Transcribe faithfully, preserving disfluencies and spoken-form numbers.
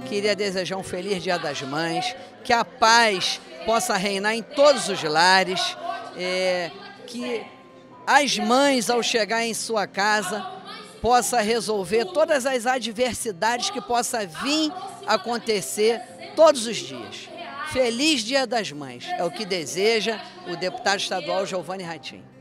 queria desejar um feliz Dia das Mães, que a paz possa reinar em todos os lares, é, que as mães, ao chegar em sua casa, possa resolver todas as adversidades que possa vir acontecer todos os dias. Feliz Dia das Mães, é o que deseja o deputado estadual Giovanni Ratinho.